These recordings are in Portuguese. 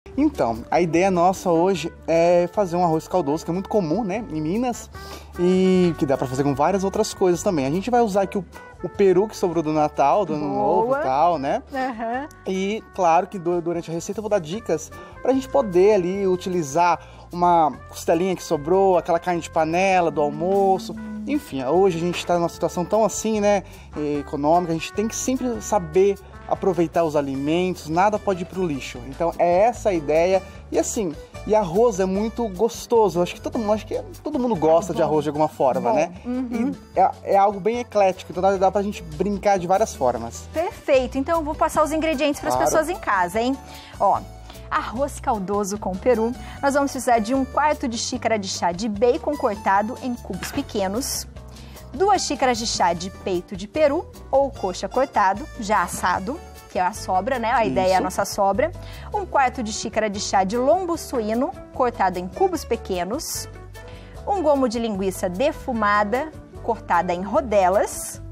Então, a ideia nossa hoje é fazer um arroz caldoso, que é muito comum, né, em Minas, e que dá pra fazer com várias outras coisas também. A gente vai usar aqui o peru que sobrou do Natal, do Ano Novo e tal, né? Uhum. E claro que durante a receita eu vou dar dicas pra gente poder ali utilizar uma costelinha que sobrou, aquela carne de panela do almoço. Enfim, hoje a gente tá numa situação tão assim, né, econômica, a gente tem que sempre saber aproveitar os alimentos, nada pode ir pro lixo. Então é essa a ideia. E assim, e arroz é muito gostoso. Acho que todo mundo gosta de arroz de alguma forma, né? Uhum. E é algo bem eclético, então dá pra gente brincar de várias formas. Perfeito. Então eu vou passar os ingredientes para as pessoas em casa, hein? Ó, arroz caldoso com peru. Nós vamos precisar de 1/4 de xícara de chá de bacon cortado em cubos pequenos. 2 xícaras de chá de peito de peru ou coxa cortado, já assado, que é a sobra, né? A ideia é a nossa sobra. 1/4 de xícara de chá de lombo suíno, cortado em cubos pequenos. 1 gomo de linguiça defumada, cortada em rodelas.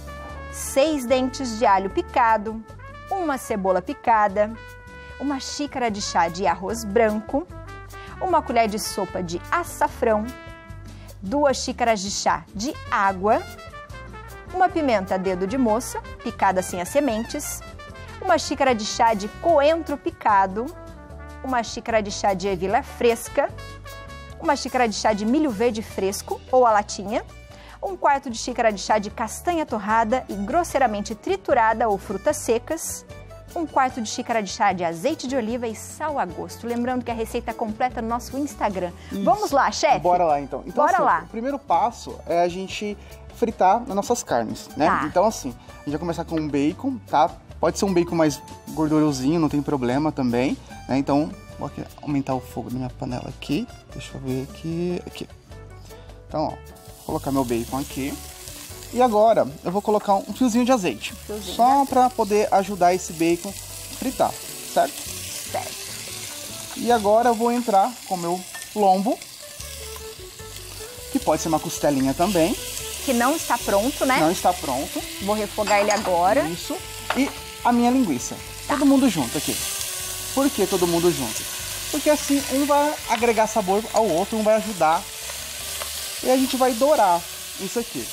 6 dentes de alho picado. 1 cebola picada. 1 xícara de chá de arroz branco. 1 colher de sopa de açafrão. 2 xícaras de chá de água, 1 pimenta dedo de moça, picada sem as sementes, 1 xícara de chá de coentro picado, 1 xícara de chá de ervilha fresca, 1 xícara de chá de milho verde fresco ou a latinha, 1/4 de xícara de chá de castanha torrada e grosseiramente triturada ou frutas secas, 1/4 de xícara de chá de azeite de oliva e sal a gosto. Lembrando que a receita completa no nosso Instagram. Isso. Vamos lá, chefe? Bora lá, então. Bora lá. O primeiro passo é a gente fritar as nossas carnes, né? Tá. Então, assim, a gente vai começar com um bacon, tá? Pode ser um bacon mais gordurosinho, não tem problema também, né? Então, vou aqui aumentar o fogo da minha panela aqui. Deixa eu ver aqui. Aqui. Então, ó, vou colocar meu bacon aqui. E agora eu vou colocar um fiozinho de azeite, só para poder ajudar esse bacon a fritar, certo? Certo. E agora eu vou entrar com o meu lombo, que pode ser uma costelinha também. Que não está pronto, né? Não está pronto. Vou refogar ele agora. Isso. E a minha linguiça. Todo mundo junto aqui. Por que todo mundo junto? Porque assim um vai agregar sabor ao outro, um vai ajudar. E a gente vai dourar isso aqui.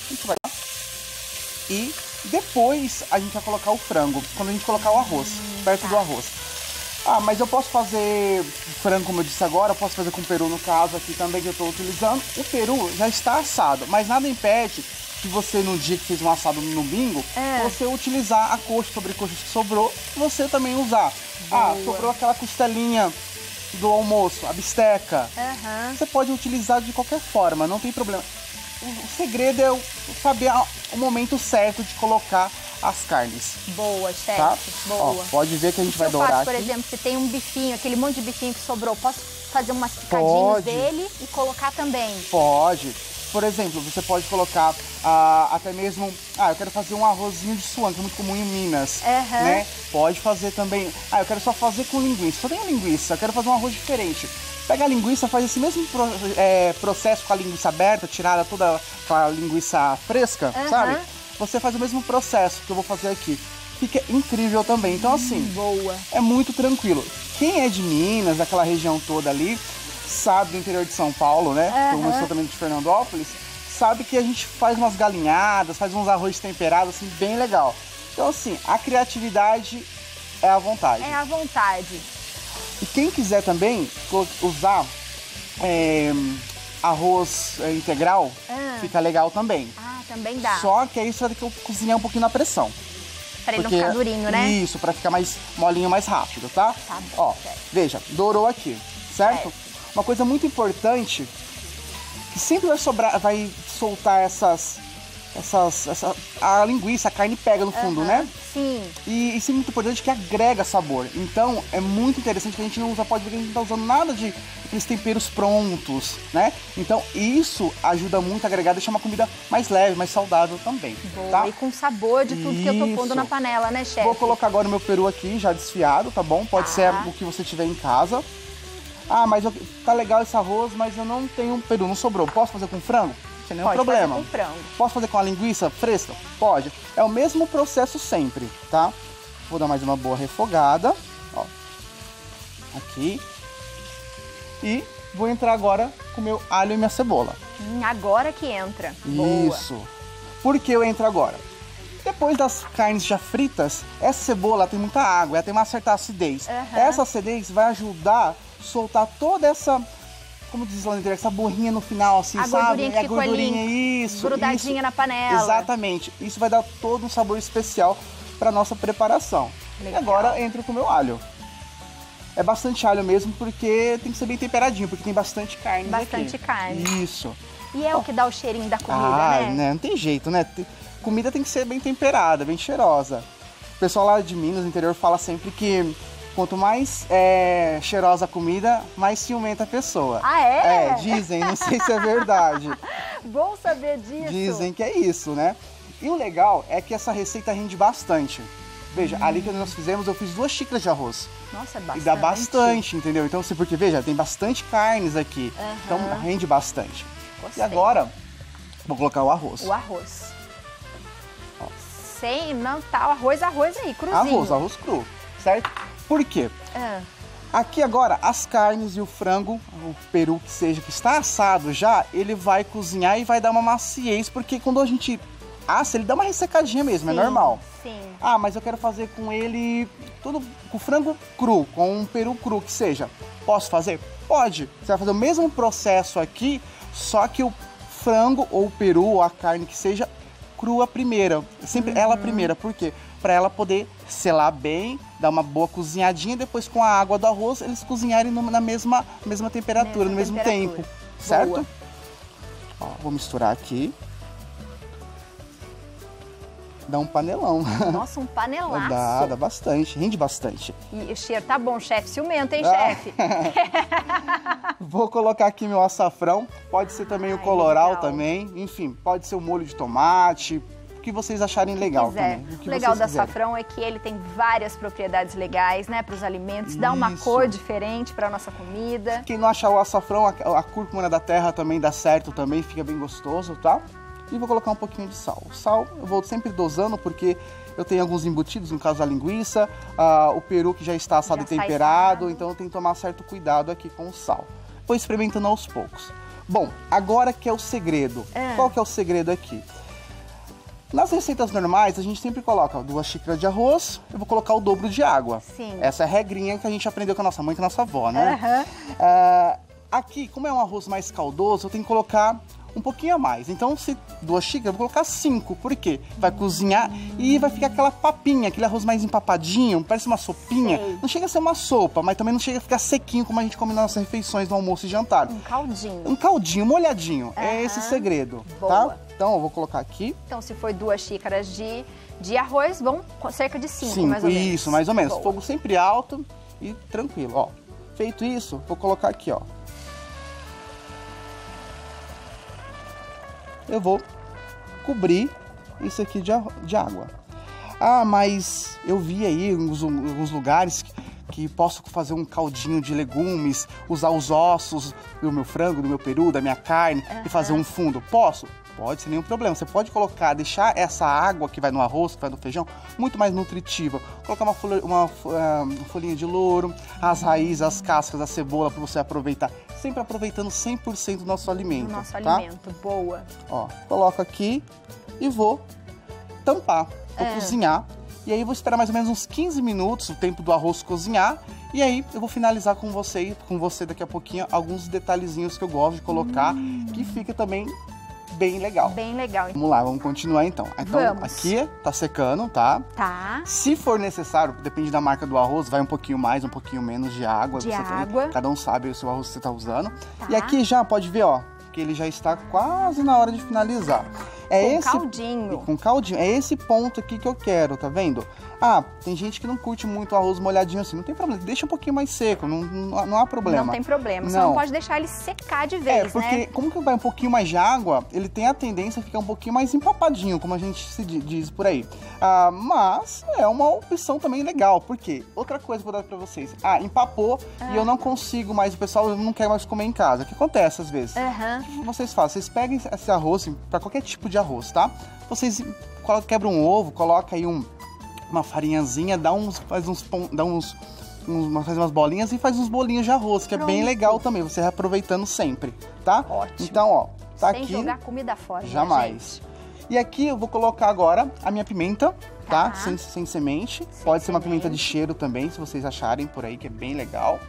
E depois a gente vai colocar o frango, quando a gente colocar o arroz, perto do arroz. Ah, mas eu posso fazer frango, como eu disse agora, eu posso fazer com peru no caso aqui também que eu estou utilizando. O peru já está assado, mas nada impede que você, no dia que fez um assado no domingo, você utilizar a coxa sobre coxas que sobrou, você também usar. Ah, sobrou aquela costelinha do almoço, a bisteca. Você pode utilizar de qualquer forma, não tem problema. O segredo é saber o momento certo de colocar as carnes. Boa, chefe. Tá? Boa. Ó, pode ver que a gente vai eu dourar faço, por aqui. exemplo, se tem um bifinho, aquele monte de bifinho que sobrou, posso fazer umas picadinhas dele e colocar também? Pode. Por exemplo, você pode colocar até mesmo... Ah, eu quero fazer um arrozinho de suã, que é muito comum em Minas, né? Pode fazer também... Ah, eu quero só fazer com linguiça. Só tem linguiça, eu quero fazer um arroz diferente. Pega a linguiça, faz esse mesmo processo com a linguiça aberta, tirada toda a linguiça fresca, sabe? Você faz o mesmo processo que eu vou fazer aqui. Fica incrível também. Então, assim, é muito tranquilo. Quem é de Minas, daquela região toda ali, sabe, do interior de São Paulo, né? Como eu sou também de Fernandópolis, sabe que a gente faz umas galinhadas, faz uns arroz temperados, assim, bem legal. Então, assim, a criatividade é à vontade. É à vontade. E quem quiser também usar arroz integral, fica legal também. Ah, também dá. Só que aí você vai ter que cozinhar um pouquinho na pressão. Pra ele não ficar durinho, né? Isso, pra ficar mais molinho, mais rápido, tá? Tá bom. Ó, veja, dourou aqui, certo? Uma coisa muito importante, que sempre vai soltar a linguiça, a carne pega no fundo, né? Sim. E isso é muito importante, que agrega sabor. Então, é muito interessante que a gente não usa, pode ver que a gente não tá usando nada de aqueles temperos prontos, né? Então, isso ajuda muito a agregar, deixar uma comida mais leve, mais saudável também. Boa, tá? e com sabor de tudo que eu tô pondo na panela, né, chefe? Vou colocar agora o meu peru aqui, já desfiado, tá bom? Pode ser o que você tiver em casa. Ah, mas tá legal esse arroz, mas eu não tenho peru, não sobrou. Posso fazer com frango? Sem nenhum problema. Pode fazer com frango. Posso fazer com a linguiça fresca? Pode. É o mesmo processo sempre, tá? Vou dar mais uma boa refogada, ó. Aqui. E vou entrar agora com o meu alho e minha cebola. Agora que entra. Isso. Boa. Por que eu entro agora? Depois das carnes já fritas, essa cebola tem muita água, ela tem uma certa acidez. Essa acidez vai ajudar a soltar toda essa, como diz lá no interior, essa borrinha no final, assim, sabe? A gordurinha, isso. Grudadinha na panela. Exatamente. Isso vai dar todo um sabor especial para nossa preparação. Legal. E agora entro com o meu alho. É bastante alho mesmo, porque tem que ser bem temperadinho, porque tem bastante carne aqui. Bastante carne. Isso. E é o que dá o cheirinho da comida, né? Não tem jeito, né? Comida tem que ser bem temperada, bem cheirosa. O pessoal lá de Minas, no interior, fala sempre que quanto mais cheirosa a comida, mais ciumenta a pessoa. Ah, é? Dizem, não sei se é verdade. Bom saber disso. Dizem que é isso, né? E o legal é que essa receita rende bastante. Veja, ali que nós fizemos, eu fiz 2 xícaras de arroz. Nossa, é bastante. E dá bastante, entendeu? Então, porque, veja, tem bastante carnes aqui. Então, rende bastante. Gostei. E agora, vou colocar o arroz. O arroz. Ó. Não tá o arroz aí, cruzinho. Arroz cru, certo? Por quê? Aqui agora, as carnes e o frango, o peru que seja, que está assado já, ele vai cozinhar e vai dar uma maciez, porque quando a gente assa, ele dá uma ressecadinha mesmo, sim, é normal. Sim. Ah, mas eu quero fazer com ele tudo com frango cru, com um peru cru que seja. Posso fazer? Pode. Você vai fazer o mesmo processo aqui, só que o frango ou o peru ou a carne que seja crua primeiro. Sempre ela primeira. Por quê? Para ela poder selar bem, dar uma boa cozinhadinha, depois com a água do arroz eles cozinharem na mesma temperatura, no mesmo tempo. Certo? Boa. Ó, vou misturar aqui. Dá um panelão. Nossa, um panelaço. Dá bastante, rende bastante. E o cheiro tá bom, chefe. Ciumento, hein, chefe? Vou colocar aqui meu açafrão. Pode ser também o coloral legal. também. Enfim, pode ser o molho de tomate. O que vocês acharem legal também. O legal do açafrão é que ele tem várias propriedades legais, né, para os alimentos. Dá uma cor diferente para nossa comida. Quem não achar o açafrão, a cúrcuma da terra também dá certo também. Fica bem gostoso, tá? E vou colocar um pouquinho de sal. O sal eu vou sempre dosando porque eu tenho alguns embutidos, no caso a linguiça, o peru que já está assado e temperado, então eu tenho que tomar certo cuidado aqui com o sal. Vou experimentando aos poucos. Bom, agora que é o segredo. Qual que é o segredo aqui? Nas receitas normais, a gente sempre coloca 2 xícaras de arroz, eu vou colocar o dobro de água. Sim. Essa é a regrinha que a gente aprendeu com a nossa mãe e com a nossa avó, né? Aqui, como é um arroz mais caldoso, eu tenho que colocar um pouquinho a mais. Então, se 2 xícaras, eu vou colocar 5. Por quê? Vai cozinhar e vai ficar aquela papinha, aquele arroz mais empapadinho, parece uma sopinha. Sei. Não chega a ser uma sopa, mas também não chega a ficar sequinho como a gente come nas nossas refeições do almoço e jantar. Um caldinho. Um caldinho, molhadinho. É esse o segredo, Boa. tá? Então, eu vou colocar aqui. Então, se for 2 xícaras de arroz, vão cerca de 5, mais ou menos. Isso, mais ou menos. Boa. Fogo sempre alto e tranquilo, ó. Feito isso, vou colocar aqui, ó. Eu vou cobrir isso aqui de água. Ah, mas eu vi aí em alguns lugares que posso fazer um caldinho de legumes, usar os ossos do meu frango, do meu peru, da minha carne e fazer um fundo. Posso? Pode, sem nenhum problema. Você pode colocar, deixar essa água que vai no arroz, que vai no feijão, muito mais nutritiva. Colocar uma folhinha de louro, as raízes, as cascas da cebola para você aproveitar. Sempre aproveitando 100% do nosso alimento. Alimento, boa. Ó, coloco aqui e vou tampar. Vou cozinhar. E aí vou esperar mais ou menos uns 15 minutos, o tempo do arroz cozinhar. E aí eu vou finalizar com você daqui a pouquinho alguns detalhezinhos que eu gosto de colocar, que fica também bem legal. Bem legal. Vamos lá, vamos continuar então. Então, vamos. Aqui tá secando, tá? Tá. Se for necessário, depende da marca do arroz, vai um pouquinho mais, um pouquinho menos de água. Cada um sabe o seu arroz que você tá usando. Tá. E aqui já pode ver, ó, que ele já está quase na hora de finalizar. Caldinho. Com caldinho. É esse ponto aqui que eu quero, tá vendo? Ah, tem gente que não curte muito arroz molhadinho assim. Não tem problema, deixa um pouquinho mais seco, não há problema. Não tem problema, só não pode deixar ele secar de vez, porque né? Como que vai um pouquinho mais de água, ele tem a tendência a ficar um pouquinho mais empapadinho, como a gente se diz por aí. Mas é uma opção também legal, porque outra coisa que eu vou dar pra vocês. Empapou e eu não consigo mais, o pessoal não quer mais comer em casa. O que acontece às vezes? O que vocês fazem? Vocês pegam esse arroz, pra qualquer tipo de arroz, tá? Vocês quebram um ovo, coloca aí uma farinhazinha, dá uns faz umas bolinhas e faz uns bolinhos de arroz, que é bem legal também, você reaproveitando sempre, tá? Ótimo. Então, ó, tá Sem aqui. jogar comida fora, jamais. E aqui eu vou colocar agora a minha pimenta, tá? Sem semente. Pode ser uma pimenta de cheiro também, se vocês acharem por aí, que é bem legal.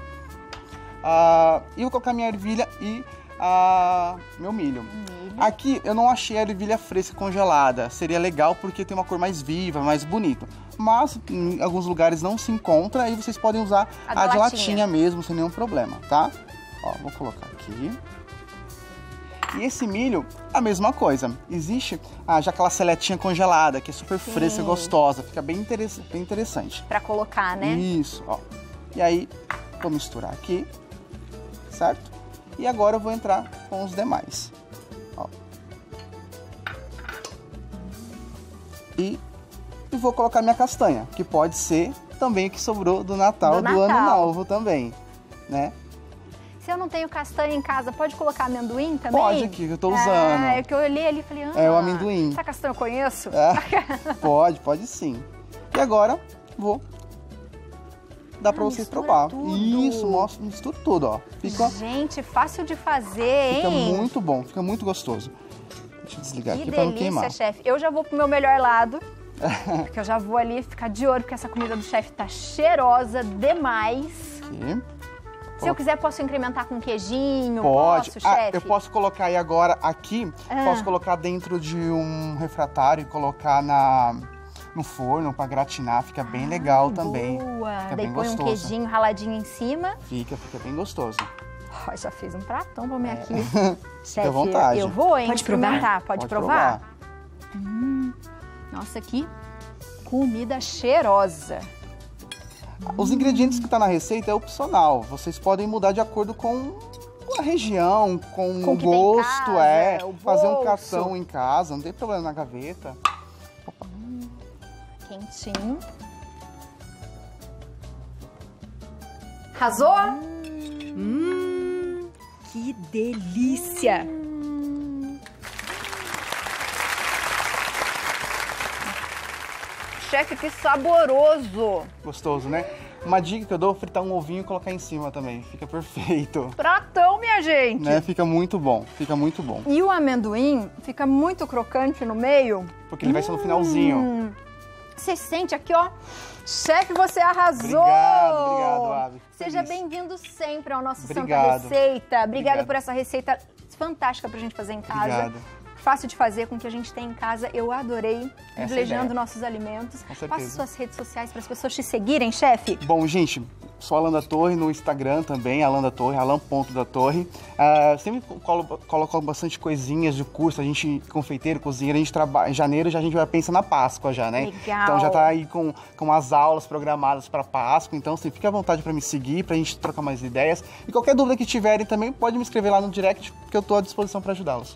E vou colocar minha ervilha e meu milho. Aqui eu não achei a ervilha fresca congelada. Seria legal porque tem uma cor mais viva, mais bonita. Mas em alguns lugares não se encontra, aí vocês podem usar a de latinha mesmo, sem nenhum problema, tá? Ó, vou colocar aqui. E esse milho, a mesma coisa. Existe já aquela seletinha congelada, que é super fresca e gostosa. Fica bem interessante. Pra colocar, né? Isso, ó. E aí, vou misturar aqui, certo? E agora eu vou entrar com os demais. Ó. E vou colocar minha castanha, que pode ser também o que sobrou do Natal, do Ano Novo também, né? Se eu não tenho castanha em casa, pode colocar amendoim também? Pode aqui, que eu tô usando. É que eu olhei ali e falei, é o amendoim. Essa castanha eu conheço? Pode sim. E agora, vou dar pra vocês provar. Tudo. Isso, mistura tudo, ó. Gente, fácil de fazer, Fica hein? muito bom, fica muito gostoso. Deixa eu desligar aqui pra não queimar. Que delícia, chefe. Eu já vou pro meu melhor lado, porque eu já vou ali ficar de olho, porque essa comida do chefe tá cheirosa demais. Aqui. Se eu quiser, posso incrementar com queijinho? Pode. Posso, chefe? Eu posso colocar aí agora aqui, posso colocar dentro de um refratário e colocar no forno pra gratinar, fica bem legal também. Boa! Fica Daí bem põe gostoso. um queijinho raladinho em cima. Fica bem gostoso. Oh, já fiz um pratão pra mim aqui. Fica à vontade. Eu vou, hein? Pode experimentar. Pode provar? Nossa, que comida cheirosa. Os ingredientes que tá na receita é opcional. Vocês podem mudar de acordo com a região, com o gosto, fazer um cartão em casa, não tem problema na gaveta. Opa. Quentinho. Arrasou? Que delícia! Chefe, que saboroso! Gostoso, né? Uma dica que eu dou é fritar um ovinho e colocar em cima também. Fica perfeito. Pratão, minha gente! Né? Fica muito bom, fica muito bom. E o amendoim fica muito crocante no meio. Porque ele vai ser no finalzinho. Você sente aqui, ó. Chefe, você arrasou! Obrigado, Abby. Seja bem-vindo sempre ao nosso Santa Receita. Obrigada por essa receita fantástica pra gente fazer em casa. Obrigado. Fácil de fazer, com o que a gente tem em casa. Eu adorei, privilegiando nossos alimentos. Com certeza. Passe suas redes sociais para as pessoas te seguirem, chefe. Bom, gente, sou Alan da Torre no Instagram também, Alan da Torre, alan.datorre. Sempre coloco bastante coisinhas de curso, a gente, confeiteiro, cozinheiro, a gente trabalha, em janeiro já a gente vai pensar na Páscoa já, né? Legal. Então já tá aí com as aulas programadas para Páscoa, então assim, fique à vontade para me seguir, pra gente trocar mais ideias. E qualquer dúvida que tiverem também, pode me escrever lá no direct, que eu tô à disposição para ajudá-los.